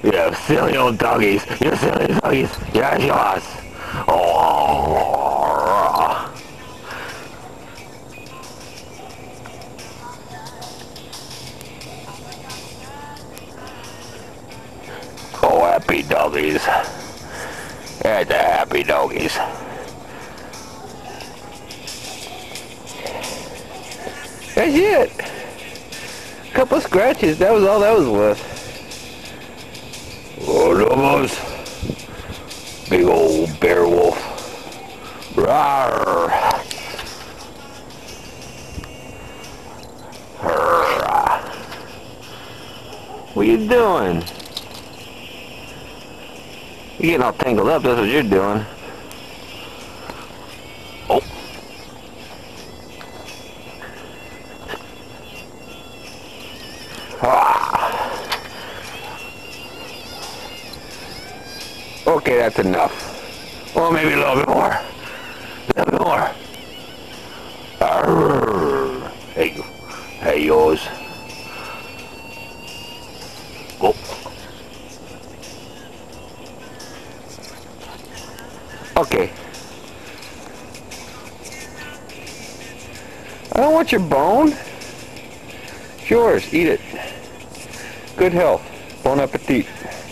You silly old doggies. You silly doggies. Yes, yes. Oh. Oh, happy doggies. Yeah, the happy doggies. That's it. Couple of scratches. That was all that was worth. Oh, Lobos. Big old bear wolf. Rawr. What you doing? You're getting all tangled up, that's what you're doing. Oh. Ah. Okay, that's enough. Well, maybe a little bit more. A little bit more. Arrgh. Hey, yours. Oh. Okay. I don't want your bone. It's yours. Eat it. Good health. Bon appetit.